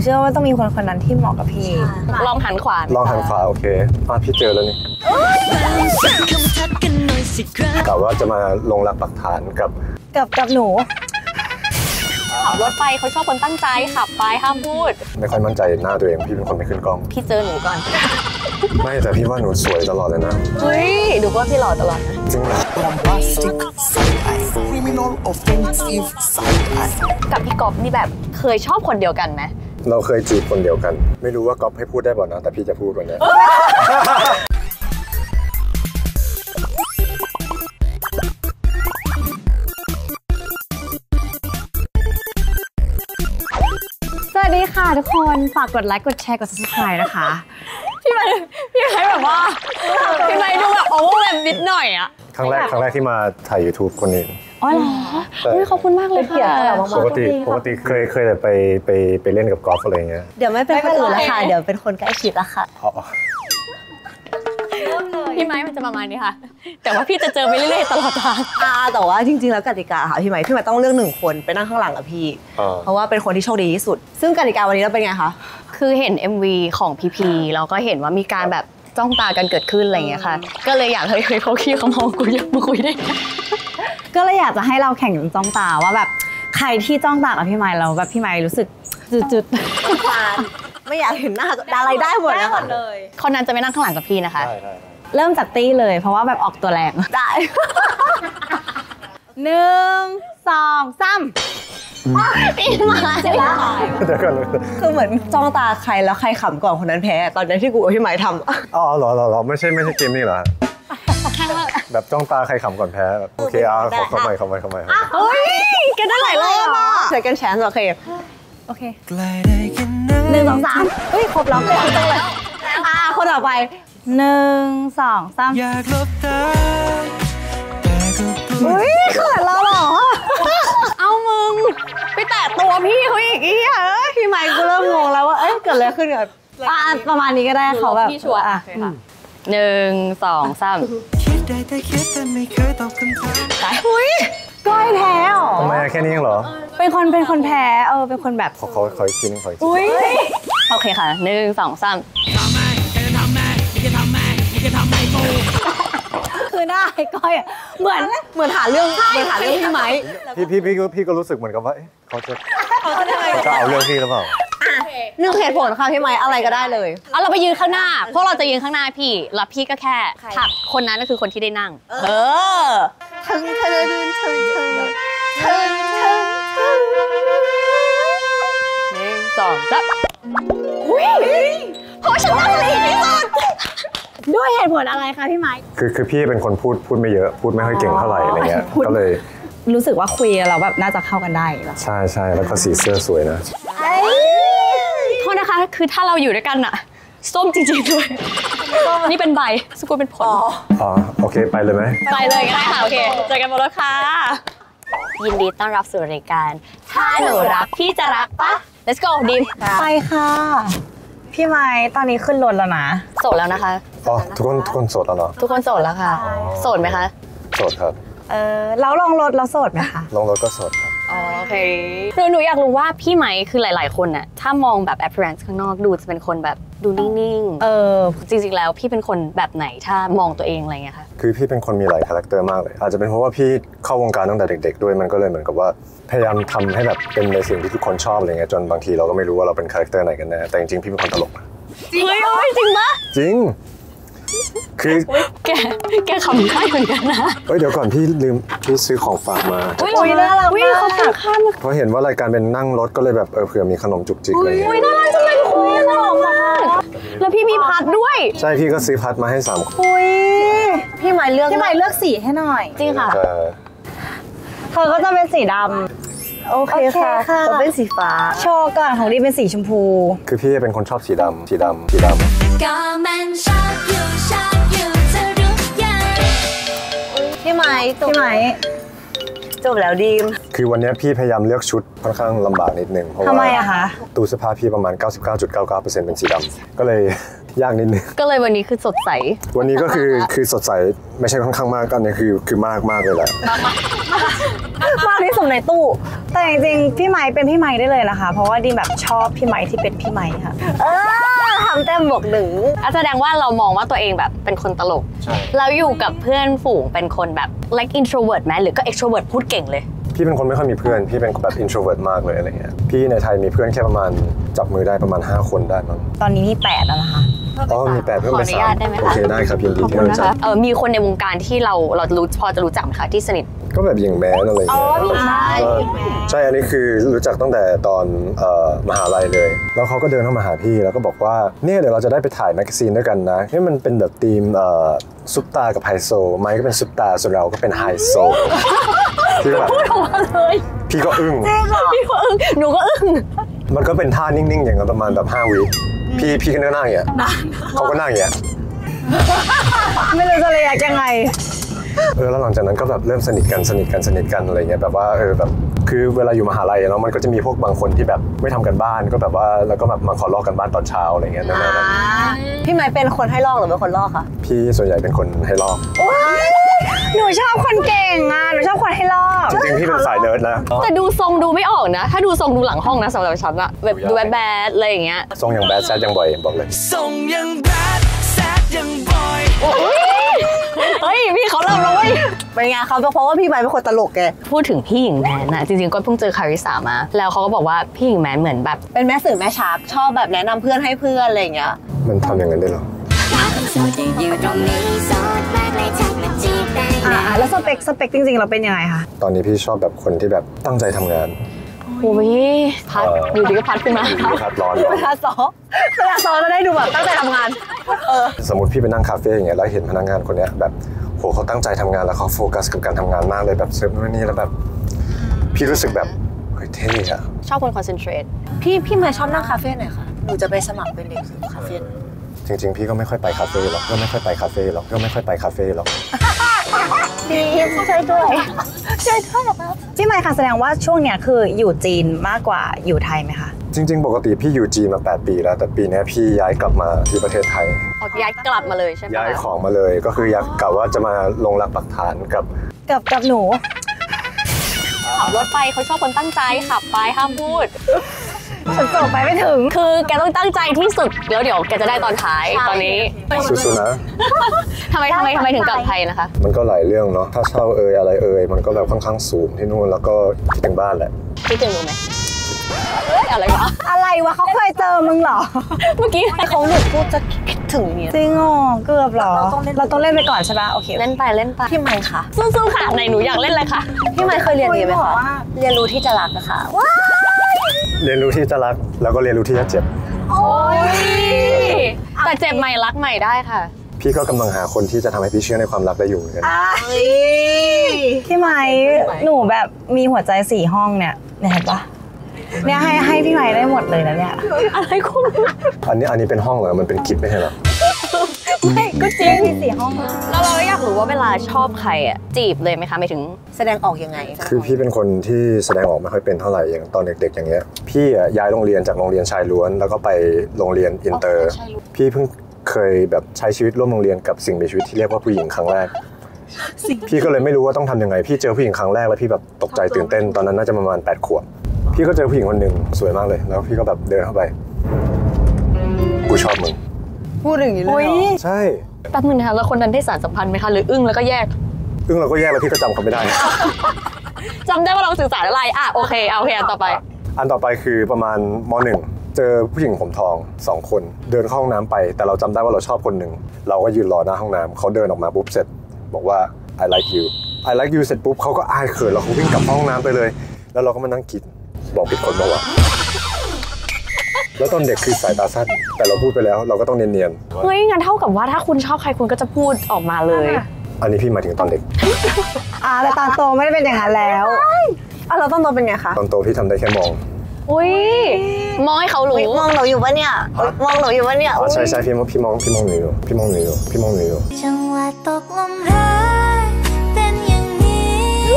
เชื่อว่าต้องมีคนคนนั้นที่เหมาะกับพี่ลองหันขวาโอเคพี่เจอแล้วนี่กะว่าจะมาลงหลักปักฐานกับหนูขับรถไปเขาชอบคนตั้งใจขับไปห้ามพูดไม่ค่อยมั่นใจหน้าตัวเองพี่เป็นคนไม่ขึ้นกล้องพี่เจอหนูก่อนไม่แต่พี่ว่าหนูสวยตลอดเลยนะเฮ้ยดูว่าพี่หล่อตลอดนะจริงเหรอกับพี่ก๊อฟนี่แบบเคยชอบคนเดียวกันไหมเราเคยจีบคนเดียวกันไม่รู้ว่าก๊อฟให้พูดได้บ่นะแต่พี่จะพูดวันนี้สวัสดีค่ะทุกคนฝากกดไลค์กดแชร์กด subscribe นะคะพี่ไม้แบบว่าพี่ไม้ดูแบบโอเวอร์แบบนิดหน่อยอะครั้งแรกที่มาถ่าย YouTube คนนี้อ๋อเหรอขอบคุณมากเลยค่ะปกติเคยแต่ไปเล่นกับกอล์ฟอะไรเงี้ยเดี๋ยวไม่เป็นคนอื่นแล้วค่ะเดี๋ยวเป็นคนใกล้ชิดแล้วค่ะพี่ไม้มันจะประมาณนี้ค่ะแต่ว่าพี่จะเจอไปเรื่อยๆตลอดทางแต่ว่าจริงๆแล้วกติกาค่ะพี่ไม้ต้องเลือก1คนไปนั่งข้างหลังกับพี่เพราะว่าเป็นคนที่โชคดีที่สุดซึ่งกติกาวันนี้เราเป็นไงคะคือเห็น MV ของพีแล้วก็เห็นว่ามีการแบบจ้องตากันเกิดขึ้นอะไรอย่างเงี้ยค่ะก็เลยอยากให้เขาขี้เขามองกูอยากมาคุยได้ก็เลยอยากจะให้เราแข่งจ้องตาว่าแบบใครที่จ้องตากับพี่ไม้เราแบบพี่ไม้รู้สึกจุดไม่อยากเห็นหน้าอะไรได้หมดนะคะคนนั้นจะไม่นั่งข้างหลังกับพี่นะคะเริ่มจากตี้เลยเพราะว่าแบบออกตัวแรงได้1 2 3 พี่มาเดี๋ยวก่อนเลยคือเหมือนจ้องตาใครแล้วใครขำก่อนคนนั้นแพ้ตอนนั้นที่กูกับพี่ไม้ทำอ๋อเหรอไม่ใช่เกมนี้เหรอแบบจ้องตาใครขำก่อนแพ้โอเคเข้าใหม่เฮ้ยกันได้หลายรอบอ่ะเจอกันแชนส์โอเค1 2 3เฮ้ยครบแล้วคนต่อไป1 2 3อยากลบตาอุ้ยเขินเราเหรอเอามึงไปแตะตัวพี่เขาอีกพี่ไมค์กูเริ่มงงแล้วว่าเกิดอะไรขึ้นกับประมาณนี้ก็ได้เขาแบบพี่ชัวร์1 2 3คิดได้แต่คิดแต่ไม่เคยตอบคำถามอุ้ยก้อยแพ้หรอทำไมแค่นี้เหรอเป็นคนแพ้เป็นคนแบบเขาอีกทีนึงอุ้ยโอเคค่ะ1 2 3 คือได้ก้อยเหมือนหาเรื่องพี่ไม้พี่ก็รู้สึกเหมือนกับว่าเขาจะเอาเรื่องพี่หรือเปล่า 1เหตุผลค่ะพี่ไม้อะไรก็ได้เลยเราไปยืนข้างหน้าพวกเราจะยืนข้างหน้าพี่แล้วพี่ก็แค่ผักคนนั้นก็คือคนที่ได้นั่งถึง1 2 3อุ้ยเพราะฉันนั่งเลยที่สุดด้วยเหตุผลอะไรคะพี่ไม้คือพี่เป็นคนพูดไม่เยอะพูดไม่ค่อยเก่งเท่าไหร่อะไรเงี้ยก็เลยรู้สึกว่าคุยเราแบบน่าจะเข้ากันได้ใช่แล้วก็สีเสื้อสวยนะโทษนะคะคือถ้าเราอยู่ด้วยกันอะส้มจริงๆด้วยนี่เป็นใบสกุลเป็นผลโอเคไปเลยไหมไปเลยก็ได้ค่ะโอเคเจอกันบนรถค่ะยินดีต้อนรับสู่รายการถ้าหนูรักพี่จะรักปะ Let's go ดิมไปค่ะพี่ไม้ตอนนี้ขึ้นรถแล้วนะโสดแล้วนะคะทุกคนโสดแล้วเหรอทุกคนโสดแล้วค่ะโสดไหมคะโสดครับแล้วลงรถเราโสดไหมคะลงรถก็โสดครับโอเคหนูอยากรู้ว่าพี่ไม้คือหลายๆคนน่ะถ้ามองแบบ appearance ข้างนอกดูจะเป็นคนแบบดูนิ่งๆจริงๆแล้วพี่เป็นคนแบบไหนถ้ามองตัวเองอะไรเงี้ยค่ะคือพี่เป็นคนมีหลายคาแรคเตอร์มากเลยอาจจะเป็นเพราะว่าพี่เข้าวงการตั้งแต่เด็กๆด้วยมันก็เลยเหมือนกับว่าพยายามทำให้แบบเป็นในสิ่งที่ทุกคนชอบอะไรเงี้ยจนบางทีเราก็ไม่รู้ว่าเราเป็นคาแรคเตอร์ไหนกันแน่แต่จริงๆพี่เป็นคนตลกจริงจริงปะจริงคือแกขำได้เหมือนกันนะเดี๋ยวก่อนพี่ลืมพี่ซื้อของฝากมาน่ารักมากเขาฝากข้ามเพราะเห็นว่ารายการเป็นนั่งรถก็เลยแบบเผื่อมีขนมจุกจิกอะไรอย่างเงี้ยน่ารักจังเลยคุณน่ารักมากแล้วพี่มีพัดด้วยใช่พี่ก็ซื้อพัดมาให้3 คนพี่ไม้เลือกสีให้หน่อยจริงค่ะเธอก็จะเป็นสีดำโอเคค่ะก็เป็นสีฟ้าโชว์ก่อนของดิเป็นสีชมพูคือพี่เป็นคนชอบสีดำพี่ไม้จบแล้วดีมคือวันนี้พี่พยายามเลือกชุดค่อนข้างลำบากนิดนึงเพราะว่าทำไมอะคะตู้เสื้อผ้าพี่ประมาณ 99.99% เป็นสีดำก็เลยยากนิดนึงก็เลยวันนี้คือสดใสวันนี้ก็คือสดใสไม่ใช่ค่อนข้างมากกันเนี่ยคือมากเลยแหละมากที่สุดในตู้แต่จริงๆพี่ไม้เป็นพี่ไม้ได้เลยนะคะเพราะว่าดีแบบชอบพี่ไม้ที่เป็นพี่ไม้ค่ะทำเต็มบวกหนึ่งแสดงว่าเรามองว่าตัวเองแบบเป็นคนตลกแล้วอยู่กับเพื่อนฝูงเป็นคนแบบ like introvert ไหมหรือก็ extrovert พูดเก่งเลยพี่เป็นคนไม่ค่อยมีเพื่อนพี่เป็นแบบ introvert มากเลยอะไรเงี้ยพี่ในไทยมีเพื่อนแค่ประมาณจับมือได้ประมาณ5 คนได้มั้งตอนนี้มี8แล้วนะคะมี8เพิ่มเป็น3โอเคได้ครับยินดีที่รู้จักมีคนในวงการที่เราพอจะรู้จักไหมคะที่สนิทก็แบบหญิงแม้อะไรเงี้ยใช่อันนี้คือรู้จักตั้งแต่ตอนมหาลัยเลยแล้วเขาก็เดินเข้ามาหาพี่แล้วก็บอกว่าเนี่ยเดี๋ยวเราจะได้ไปถ่ายแมกกาซีนด้วยกันนะนี่มันเป็นแบบธีมซุปตากับไฮโซไมค์ก็เป็นซุปตาส่วนเราก็เป็นไฮโซพี่ก็แบบพี่ก็อึ้งพี่ก็อึ้งหนูก็อึ้งมันก็เป็นท่านิ่งๆอย่างนั้นประมาณแบบ5 วิพี่ก็นั่งอย่างเงี้ยเขาก็นั่งอย่างเงี้ยไม่รู้จะเรียกยังไงแล้วหลังจากนั้นก็แบบเริ่มสนิทกันอะไรเงี้ยแบบว่าแบบคือเวลาอยู่มหาลัยเนาะมันก็จะมีพวกบางคนที่แบบไม่ทำกันบ้านก็แบบว่าแล้วก็แบบมาขอลอกกันบ้านตอนเช้าอะไรเงี้ยนั่นพี่ไม้เป็นคนให้ลอกหรือเป็นคนลอกคะพี่ส่วนใหญ่เป็นคนให้ลอกหนูชอบคนเก่งหนูชอบคนให้ลอกจริงๆพี่เป็นสายเนิร์ดนะแต่ดูทรงดูไม่ออกนะถ้าดูทรงดูหลังห้องนะสำหรับฉันอะแบบดูแบดอะไรอย่างเงี้ยทรงอย่างแบดแซดยังบ่อยบอกเลยทรงยังแบดแซดยังบ่อยเฮ้ยพี่เขาเริ่มแล้วเว้ยเป็นไงเขาเพราะว่าพี่ไม้เป็นคนตลกแกพูดถึงพี่หญิงแมนนะจริงๆก็เพิ่งเจอคาริสามาแล้วเขาก็บอกว่าพี่หญิงแมนเหมือนแบบเป็นแม่สื่อแม่ชักชอบแบบแนะนำเพื่อนให้เพื่อนอะไรอย่างเงี้ยมันทำอย่างนั้นได้หรอแล้วสเปคจริงๆเราเป็นยังไงคะตอนนี้พี่ชอบแบบคนที่แบบตั้งใจทำงานโอ้ยพัดอยู่ดีก็พัดขึ้นมาพัดร้อนเวลาซ้อจะได้ดูแบบตั้งใจทำงานสมมติพี่ไปนั่งคาเฟ่อย่างเงี้ยแล้วเห็นพนักงานคนเนี้ยแบบโหเขาตั้งใจทำงานแล้วเขาโฟกัสกับการทำงานมากเลยแบบเซิร์ฟนู่นนี่แล้วแบบพี่รู้สึกแบบเฮ้ยเท่อะชอบคนคอนเซนเทรตพี่มาชอบนั่งคาเฟ่ไหนคะหนูจะไปสมัครเป็นเด็กคาเฟ่จริงๆพี่ก็ไม่ค่อยไปคาเฟ่หรอกพี่ช่วยด้วยพี่ไมค์ค่ะแสดงว่าช่วงเนี้ยคืออยู่จีนมากกว่าอยู่ไทยไหมคะจริงๆปกติพี่อยู่จีนมา8 ปีแล้วแต่ปีนี้พี่ย้ายกลับมาที่ประเทศไทยย้ายกลับมาเลยใช่ไหมย้ายของมาเลยก็คืออยากกะว่าจะมาลงหลักปักฐานกับหนูขับรถไปเขาชอบคนตั้งใจขับไปห้ามพูดฉันส่งไปไม่ถึงคือแกต้องตั้งใจที่สุดแล้วเดี๋ยวแกจะได้ตอนท้ายตอนนี้สู้ๆนะทำไมถึงกลับไทยนะคะมันก็หลายเรื่องเนาะถ้าเช่าอะไรมันก็แบบค่อนข้างสูงที่นู่นแล้วก็คิดถึงบ้านแหละคิดถึงไหมอะไรวะเขาเคยเจอมึงเหรอเมื่อกี้เขาหลุดพูดจะคิดถึงเนี่ยจริงอ๋อเกือบเหรอเราต้องเล่นไปก่อนใช่ปะโอเคเล่นไปพี่ไมค์ค่ะสู้ๆค่ะไหนหนูอยากเล่นอะไรคะพี่ไมค์เคยเรียนดีไหมคะเรียนรู้ที่จะรักนะคะเรียนรู้ที่จะรักแล้วก็เรียนรู้ที่จะเจ็บโอ้ยแต่เจ็บใหม่รักใหม่ได้ค่ะพี่ก็กำลังหาคนที่จะทำให้พี่เชื่อในความรักได้อยู่เหมือนกันพี่ไมค์หนูแบบมีหัวใจ4 ห้องเนี่ยเห็นปะเนี่ยให้พี่ไมค์ได้หมดเลยนะเนี่ยอะไรคุณอันนี้เป็นห้องเหรอมันเป็นคลิปไม่ใช่หรอไม่ก็จริงมี4 ห้องแล้วเราอยากรู้ว่าเวลาชอบใครอ่ะจีบเลยไหมคะไม่ถึงแสดงออกยังไงคือพี่เป็นคนที่แสดงออกไม่ค่อยเป็นเท่าไหร่อย่างตอนเด็กๆอย่างเงี้ยพี่ย้ายโรงเรียนจากโรงเรียนชายล้วนแล้วก็ไปโรงเรียนอินเตอร์พี่เพิ่งเคยแบบใช้ชีวิตร่วมโรงเรียนกับสิ่งมีชีวิตที่เรียกว่าผู้หญิงครั้งแรกพี่ก็เลยไม่รู้ว่าต้องทำยังไงพี่เจอผู้หญิงครั้งแรกแล้วพี่แบบตกใจตื่นเต้นตอนนั้นน่าจะประมาณ8 ขวบพี่ก็เจอผู้หญิงคนหนึ่งสวยมากเลยแล้วพี่ก็แบบเดินเข้าไปกูชอบมึงพูดอย่างนี้เลยใช่แป๊บนึงนะคะแล้วคนนั้นได้สารสัมพันธ์ไหมคะหรืออึ้งแล้วก็แยกแล้วพี่ก็จำเขาไม่ได้จำได้ว่าเราสื่อสารอะไรโอเคอันต่อไปคือประมาณม.1 เจอผู้หญิงผมทอง2 คนเดินเข้าห้องน้ำไปแต่เราจำได้ว่าเราชอบคนหนึ่งเราก็ยืนรอหน้าห้องน้ำเขาเดินออกมาปุ๊บเสร็จบอกว่า I like you เสร็จปุ๊บเขาก็อายเขินแล้วเขาวิ่งกลับห้องน้ำไปเลยแล้วเราก็มานั่งคิดบอกผิดคนเปล่าวะแล้วตอนเด็กคือสายตาสั้นแต่เราพูดไปแล้วเราก็ต้องเนียนๆเฮ้ยงั้นเท่ากับว่าถ้าคุณชอบใครคุณก็จะพูดออกมาเลยอันนี้พี่หมายถึงตอนเด็กแต่ตอนโตไม่ได้เป็นอย่างนั้นแล้วเราตอนโตเป็นไงคะตอนโตพี่ทำได้แค่มองอุ้ยมองให้เขารู้มองหนูอยู่ปะเนี่ยมองหนูอยู่ปะเนี่ยใช่พี่มองหนูอยู่จังหวะตกลมรักเป็นอย่างนี้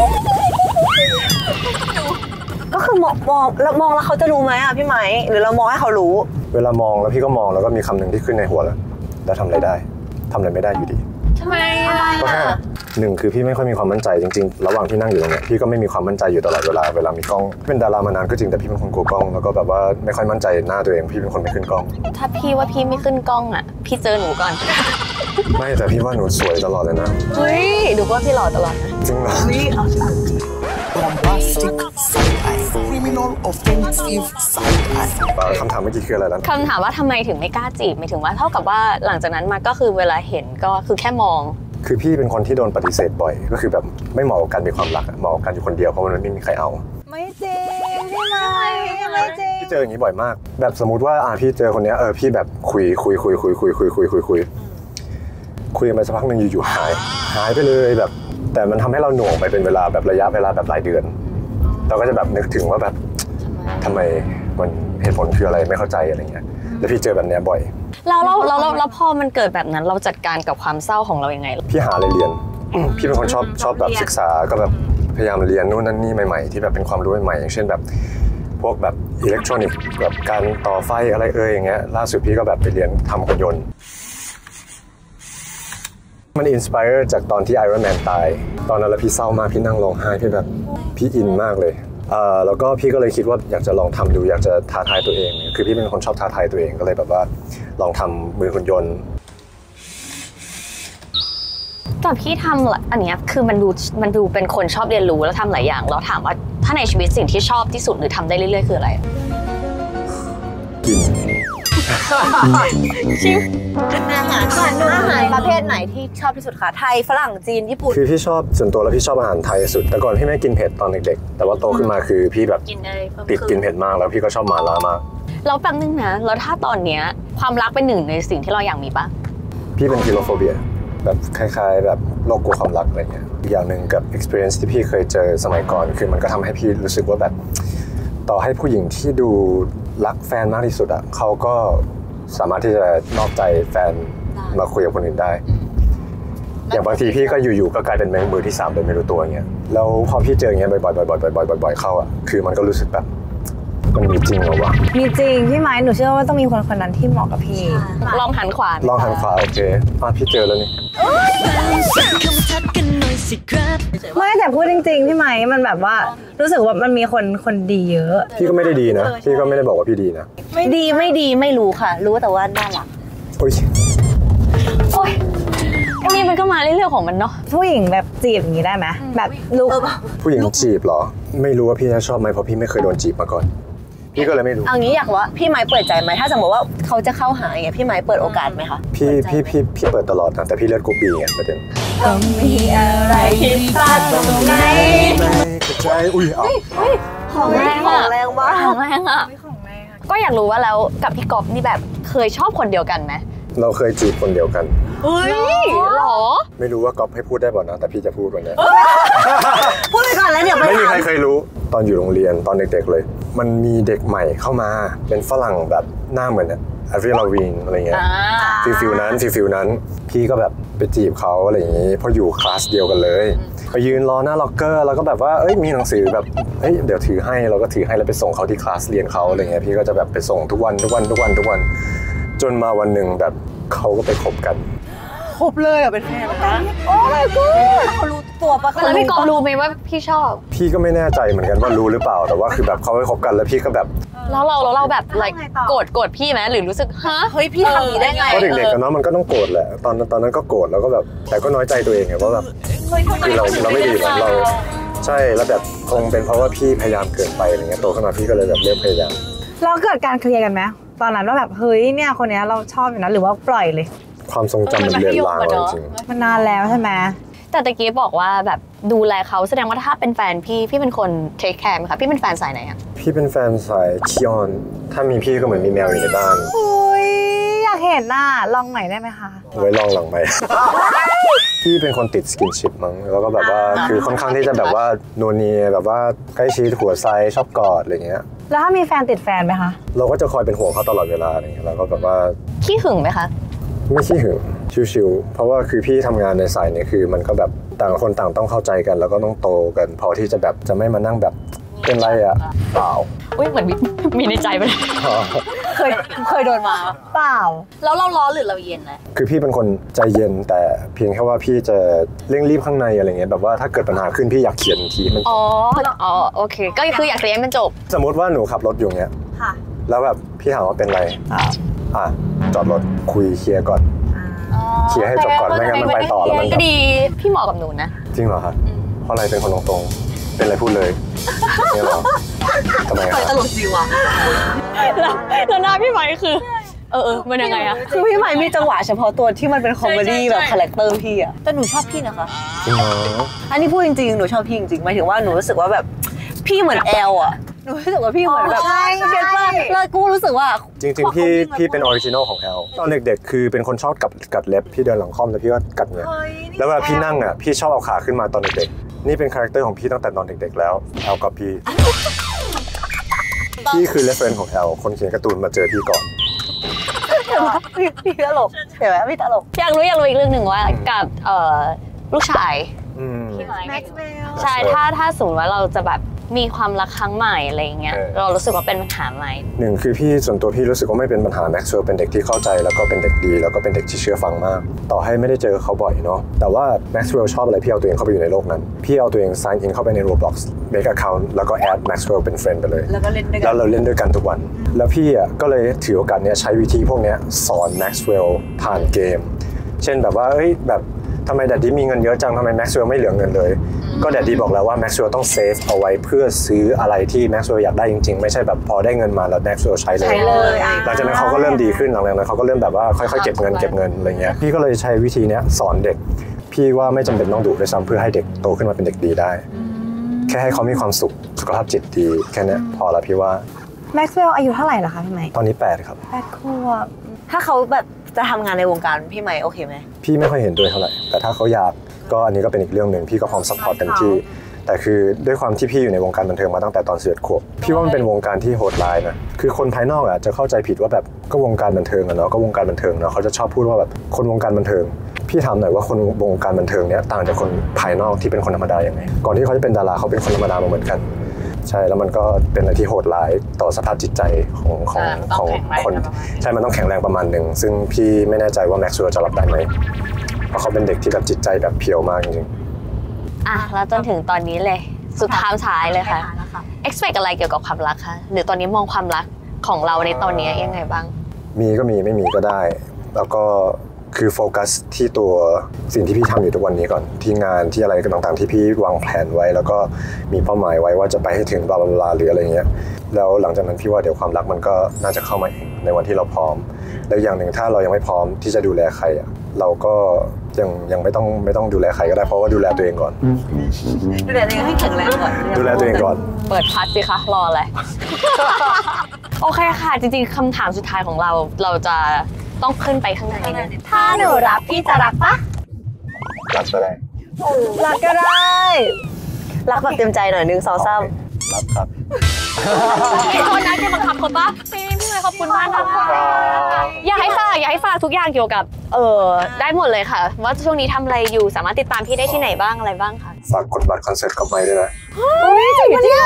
ก็คือมองแล้วเขาจะรู้ไหมพี่ไม้หรือเรามองให้เขารู้เวลามองแล้วพี่ก็มองแล้วก็มีคำหนึ่งที่ขึ้นในหัวแล้วทำอะไรได้ทำอะไรไม่ได้อยู่ดีทำไมอ่ะก็แค่หนึ่งคือพี่ไม่ค่อยมีความมั่นใจจริงๆระหว่างที่นั่งอยู่ตรงเนี้ยพี่ก็ไม่มีความมั่นใจอยู่ตลอดเวลามีกล้องเป็นดารามานานก็จริงแต่พี่เป็นคนกลัวกล้องแล้วก็แบบว่าไม่ค่อยมั่นใจหน้าตัวเองพี่เป็นคนไม่ขึ้นกล้องถ้าพี่ว่าพี่ไม่ขึ้นกล้องอ่ะพี่เจอหนูก่อนไม่แต่พี่ว่าหนูสวยตลอดเลยนะเฮ้ยดูว่าพี่หล่อตลอดนะจริงเหรอ bombastic side eye criminal offensive side eye คำถามเมื่อกี้คืออะไรนะคำถามว่าทำไมถึงไม่กล้าจีบหมายถึงว่าเท่ากับว่าหลังจากนั้นมาก็คือเวลาเห็นก็คือแค่มองคือพี่เป็นคนที่โดนปฏิเสธบ่อยก็คือแบบไม่เหมาะกับการมีความรักเหมาะกับการอยู่คนเดียวเพราะมันไม่มีใครเอาไม่จริงพี่ไมค์ไม่จริงพี่เจออย่างนี้บ่อยมาก แบบสมมติว่าพี่เจอคนเนี้ยพี่แบบคุยมาสักพักหนึ่งอยู่ๆหายไปเลยแบบแต่มันทำให้เราหน่วงไปเป็นเวลาแบบระยะเวลาแบบหลายเดือนเราก็จะแบบนึกถึงว่าแบบทำไมมันเหตุผลคืออะไรไม่เข้าใจอะไรเงี้ยแล้วพี่เจอแบบเนี้ยบ่อยแล้วพอมันเกิดแบบนั้นเราจัดการกับความเศร้าของเรายังไงพี่หาอะไรเรียน พี่เป็นคนชอบแบบศึกษาก็แบบพยายามเรียนนู่นนั่นนี่ใหม่ๆที่แบบเป็นความรู้ใหม่ๆอย่างเช่นแบบพวกแบบอิเล็กทรอนิกส์แบบการต่อไฟอะไรอย่างเงี้ยล่าสุดพี่ก็แบบไปเรียนทำหุ่นยนต์มันอินสไปเอร์จากตอนที่ไอรอนแมนตายตอนนั้นแล้วพี่เศร้ามากพี่นั่งร้องไห้พี่แบบพี่อินมากเลยแล้วก็พี่ก็เลยคิดว่าอยากจะลองทำดูอยากจะท้าทายตัวเองคือพี่เป็นคนชอบท้าทายตัวเองก็เลยแบบว่าลองทำมือหุ่นยนต์แต่พี่ทำอันเนี้ยคือมันดูเป็นคนชอบเรียนรู้แล้วทำหลายอย่างแล้วถามว่าถ้าในชีวิตสิ่งที่ชอบที่สุดหรือทำได้เรื่อยๆคืออะไรกินชิมอาหารประเภทไหนที่ชอบที่สุดคะไทยฝรั่งจีนญี่ปุ่นคือพี่ชอบส่วนตัวแล้วพี่ชอบอาหารไทยสุดแต่ก่อนพี่ไม่กินเผ็ดตอนเด็กๆแต่ว่าโตขึ้นมาคือพี่แบบกินได้ติดกินเผ็ดมากแล้วพี่ก็ชอบหม่าล่ามากแล้วแป๊บนึงนะแล้วถ้าตอนเนี้ยความรักเป็นหนึ่งในสิ่งที่เราอยากมีปะพี่เป็นฟิโลโฟเบียแบบคล้ายๆแบบโรคกลัวความรักอะไรเงี้ยอีกอย่างหนึ่งกับ experience ที่พี่เคยเจอสมัยก่อนคือมันก็ทำให้พี่รู้สึกว่าแบบต่อให้ผู้หญิงที่ดูรักแฟนมากที่สุดอ่ะเขาก็สามารถที่จะนอกใจแฟนมาคุยกับคนอื่นได้อย่างบางทีพี่ก็อยู่ๆก็กลายเป็นแมงมือที่3โดยไม่รู้ตัวเงี้ยแล้วพอพี่เจออย่างเงี้ยบ่อยๆเข้าอ่ะคือมันก็รู้สึกแบบมันมีจริงเหรอวะมีจริงพี่ไม้หนูเชื่อว่าต้องมีคนนั้นที่เหมาะกับพี่ลองหันขวาลองหันขวาโอเคพี่เจอแล้วนี่ไม่แต่พูดจริงๆพี่ไม้มันแบบว่ารู้สึกว่ามันมีคนดีเยอะพี่ก็ไม่ได้ดีนะพี่ก็ไม่ได้บอกว่าพี่ดีนะไม่ดีไม่รู้ค่ะ รู้แต่ว่าน่ารักโอ้ยโอ๊ยอันนี้มันก็มาเรื่อยๆของมันเนาะผู้หญิงแบบจีบอย่างนี้ได้ไหมแบบลูกผู้หญิงจีบเหรอไม่รู้ว่าพี่จะชอบไหมเพราะพี่ไม่เคยโดนจีบมาก่อนพี่ก็เลยไม่รู้เอางี้อยากว่าพี่ไม้เปิดใจไหมถ้าสมมติว่าเขาจะเข้าหาอย่างเงี้ยพี่ไม้เปิดโอกาสไหมคะพี่เปิดตลอดนะแต่พี่เลือดกรุ๊ปบีไงประเด็นต้องมีอะไรผิดพลาดตรงไหนไม่กระจายอุ้ยเอาของแรงของแรงมากของแรงอ่ะก็อยากรู้ว่าแล้วกับพี่ก๊อฟนี่แบบเคยชอบคนเดียวกันไหมเราเคยจีบคนเดียวกันเฮ้ยหรอไม่รู้ว่าก๊อฟให้พูดได้ป่ะนะแต่พี่จะพูดวันนี้พูดไปก่อนแล้วเดี๋ยวไปไม่มีถามใครเคยรู้ตอนอยู่โรงเรียนตอนเด็กๆเลยมันมีเด็กใหม่เข้ามาเป็นฝรั่งแบบหน้าเหมือนแอฟริลาวีนอะไรเงี้ยฟิลนั้นพี่ก็แบบไปจีบเขาอะไรอย่างงี้เพราะอยู่คลาสเดียวกันเลยไปยืนรอหน้าล็อกเกอร์แล้วก็แบบว่าเอ้ยมีหนังสือแบบเอ้ยเดี๋ยวถือให้เราก็ถือให้แล้วไปส่งเขาที่คลาสเรียนเขาอะไรเงี้ยพี่ก็จะแบบไปส่งทุกวันจนมาวันหนึ่งแบบเขาก็ไปคบกันครบเลยอ่ะเป็นแฟนนะโอ้ my god เขารู้ตัวปะแล้วพี่ก๊อฟรู้ไหมว่าพี่ชอบพี่ก็ไม่แน่ใจเหมือนกันว่ารู้หรือเปล่าแต่ว่าคือแบบเขาไปคบกันแล้วพี่ก็แบบแล้วเราแบบโกรธพี่ไหมหรือรู้สึกฮะเฮ้ยพี่ทำอย่างนี้ได้ไงก็เด็กๆกันเนาะมันก็ต้องโกรธแหละตอนนั้นก็โกรธแล้วก็แบบแต่ก็น้อยใจตัวเองไงว่าแบบคือเราไม่ดีหรอกเราใช่แล้วแบบคงเป็นเพราะว่าพี่พยายามเกินไปอะไรเงี้ยโตขึ้นมาพี่ก็เลยแบบเริ่มพยายามเราเกิดการเคลียร์กันไหมตอนนั้นว่าแบบเฮ้ยเนี่ยคนเนี้ยเราชอบอยู่นะหรือว่าปล่อยเลยความทรงจำมันเลือนลางจริงมันนานแล้วใช่ไหมแต่ตะกี้บอกว่าแบบดูแลเขาแสดงว่าถ้าเป็นแฟนพี่เป็นคนเทคแคร์ไหมคะพี่เป็นแฟนสายไหนอะพี่เป็นแฟนสายคิออนถ้ามีพี่ก็เหมือนมีแมวอยู่ในบ้านอุ้ยอยากเห็นน่ะลองหน่อยได้ไหมคะไว้ลองหลังไหม พี่เป็นคนติดสกินชิปมั้งแล้วก็แบบว่าคือค่อนข้างที่จะแบบว่าโนเนียแบบว่าใกล้ชิดหัวไซชอบกอดอะไรเงี้ยแล้วถ้ามีแฟนติดแฟนไหมคะเราก็จะคอยเป็นห่วงเขาตลอดเวลาอะไรเงี้ยแล้วก็แบบว่าขี้หึงไหมคะไม่ขี้หึงชิวๆเพราะว่าคือพี่ทำงานในสายนี้คือมันก็แบบต่างคนต่างต้องเข้าใจกันแล้วก็ต้องโตกันพอที่จะแบบจะไม่มานั่งแบบเป็นไรอะเปล่าอุ้ยเหมือนมีในใจไปเลยเคยโดนมาเปล่าแล้วเราร้อนหรือเราเย็นนะคือพี่เป็นคนใจเย็นแต่เพียงแค่ว่าพี่จะเร่งรีบข้างในอะไรเงี้ยแบบว่าถ้าเกิดปัญหาขึ้นพี่อยากเขียนทีมันอ๋อโอเคก็คืออยากเรียนมันจบสมมติว่าหนูขับรถอยู่เงี้ยแล้วแบบพี่ถามว่าเป็นไรจอดรถคุยเคลียร์ก่อนเคลียร์ให้จบก่อนไม่งั้นมันไปต่อแล้วมันก็ดีพี่เหมาะกับหนูนะจริงเหรอครับเพราะอะไรเป็นคนตรงๆเป็นอะไรพูดเลยเนี่ยหรอทำไมครับตลกจริงว่ะแล้วหน้าพี่ไม้คือมันยังไงอะคือพี่ใหม่มีจังหวะเฉพาะตัวที่มันเป็นคอมเมดี้แบบคาแรคเตอร์พี่อะแต่หนูชอบพี่นะคะจริงเหรออันนี้พูดจริงๆหนูชอบพี่จริงๆหมายถึงว่าหนูรู้สึกว่าแบบพี่เหมือนแอลอะหนูรู้สึกว่าพี่เหมือนแบบใช่เก็ตป่ะแล้วกูรู้สึกว่าจริงๆพี่เป็นออริจินอลของแอลตอนเด็กๆคือเป็นคนชอบกัดเล็บพี่เดินหลังค่อมแล้วพี่ก็กัดเนี่ยแล้วเวลาพี่นั่งอ่ะพี่ชอบเอาขาขึ้นมาตอนเด็กๆนี่เป็นคาแรคเตอร์ของพี่ตั้งแต่ตอนเด็กๆแล้วแอลกับพี่คือเรฟเฟรนซ์ของแอลคนเขียนการ์ตูนมาเจอพี่ก่อนพี่ตลกเห็นไหมพี่ตลกอยากรู้อีกเรื่องหนึ่งว่ากับลูกชายพี่ไม้ใช่ถ้าสมมติว่าเราจะแบบมีความรักครั้งใหม่อะไรเงี้ยเรารู้สึกว่าเป็นปัญหาไหมหนึ่งคือพี่ส่วนตัวพี่รู้สึกว่าไม่เป็นปัญหาแม็กซ์เวลเป็นเด็กที่เข้าใจแล้วก็เป็นเด็กดีแล้วก็เป็นเด็กที่เชื่อฟังมากต่อให้ไม่ได้เจอเขาบ่อยเนาะแต่ว่าแม็กซ์เวลชอบอะไรพี่เอาตัวเองเข้าไปอยู่ในโลกนั้นพี่เอาตัวเอง sign in เข้าไปใน Roblox make account แล้วก็ add Maxwell เป็น friend ไปเลยแล้วก็เล่นด้วยกันแล้วเราเล่นด้วยกันทุกวันแล้วพี่อ่ะก็เลยถือโอกาสเนี้ยใช้วิธีพวกเนี้ยสอน Maxwell ผ่านเกมเช่นแบบว่าแบบทำไมแดดดี้มีเงินเยอะจังทำไมแม็กซ์เวลไม่เหลือเงินเลยก็แดดดี้บอกแล้วว่าแม็กซ์เวลต้องเซฟเอาไว้เพื่อซื้ออะไรที่แม็กซ์เวลอยากได้จริงๆไม่ใช่แบบพอได้เงินมาแล้วแม็กซ์เวลใช้เลยหลังจากนั้นเขาก็เริ่มดีขึ้นหลังจากนั้นเขาก็เริ่มแบบว่าค่อยๆเก็บเงินอะไรเงี้ยพี่ก็เลยใช้วิธีนี้สอนเด็กพี่ว่าไม่จำเป็นต้องดุด้วยซ้ำเพื่อให้เด็กโตขึ้นมาเป็นเด็กดีได้แค่ให้เขามีความสุขสุขภาพจิตดีแค่นี้พอละพี่ว่าแม็กซ์เวลอายุเท่าไหร่ล่ะคะพี่ไมค์ตอนนี้8ครับ 8 ขวบถ้าเขาแบบจะทำงานในวงการพี่ไมค์โอเคไหมพี่ไม่ค่อยเห็นด้วยเท่าไหร่แต่ถ้าเขาอยากก็อันนี้ก็เป็นอีกเรื่องหนึ่งพี่ก็พร้อมซัพพอร์ตเต็มที่แต่คือด้วยความที่พี่อยู่ในวงการบันเทิงมาตั้งแต่ตอน11 ขวบพี่ว่ามันเป็นวงการที่โหดร้ายนะคือคนภายนอกจะเข้าใจผิดว่าแบบก็วงการบันเทิงอะเนาะก็วงการบันเทิงเนาะเขาจะชอบพูดว่าแบบคนวงการบันเทิงพี่ถามหน่อยว่าคนวงการบันเทิงเนี้ยต่างจากคนภายนอกที่เป็นคนธรรมดาอย่างไรก่อนที่เขาจะเป็นดาราเขาเป็นคนธรรมดาเหมือนกันใช่แล้วมันก็เป็นอะไรที่โหดร้ายต่อสภาพจิตใจของคนใช่มันต้องแข็งแรงประมาณหนึ่งซึ่งพี่ไม่แน่ใจว่าแม็กซ์เวลจะรับได้ไหมเพราะเขาเป็นเด็กที่แบบจิตใจแบบเพียวมากจริงๆแล้วจนถึงตอนนี้เลยสุดท้ายเลยค่ะ expect อะไรเกี่ยวกับความรักคะหรือตอนนี้มองความรักของเราในตอนนี้ยังไงบ้างมีก็มีไม่มีก็ได้แล้วก็คือโฟกัสที่ตัวสิ่งที่พี่ทำอยู่ทุกวันนี้ก่อนที่งานที่อะไรต่างๆที่พี่วางแผนไว้แล้วก็มีเป้าหมายไว้ว่าจะไปให้ถึงบลาบลาหรืออะไรเงี้ยแล้วหลังจากนั้นพี่ว่าเดี๋ยวความรักมันก็น่าจะเข้ามาเองในวันที่เราพร้อมแล้วอย่างหนึ่งถ้าเรายังไม่พร้อมที่จะดูแลใครเราก็ยังไม่ต้องดูแลใครก็ได้เพราะว่าดูแลตัวเองก่อนดูแลตัวเองให้แข็งแรงก่อนดูแลตัวเองก่อนเปิดพัดสิคะรออะไร โอเคค่ะจริงๆคำถามสุดท้ายของเราจะต้องขึ้นไปข้างในถ้าหนูรับพี่จะรักปะรักก็ได้รักก็ได้รักแบบเต็มใจหน่อย1 2 3 รับครับคนนั้นจะบังคับคนปะพี่เลยขอบคุณมากนะคะอยากให้ฝากทุกอย่างเกี่ยวกับได้หมดเลยค่ะว่าช่วงนี้ทำอะไรอยู่สามารถติดตามพี่ได้ที่ไหนบ้างอะไรบ้างคะฝากกดบัตรคอนเสิร์ตกับไมค์ด้วยนะจริงปะเนี่ย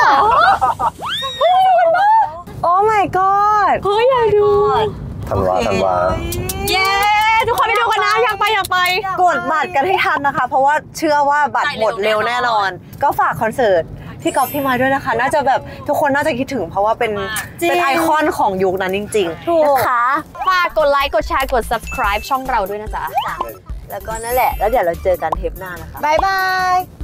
โอ้ my god เฮ้ยอยากดูธันวาเย้ทุกคนไปดูกันนะอยากไปกดบัตรกันให้ทันนะคะเพราะว่าเชื่อว่าบัตรหมดเร็วแน่นอนก็ฝากคอนเสิร์ตพี่กอล์ฟพี่มาด้วยนะคะน่าจะแบบทุกคนน่าจะคิดถึงเพราะว่าเป็นไอคอนของยุคนั้นจริงๆนะคะฝากกดไลค์กดแชร์กด subscribe ช่องเราด้วยนะจ๊ะแล้วก็นั่นแหละแล้วเดี๋ยวเราเจอกันเทปหน้านะคะบ๊ายบาย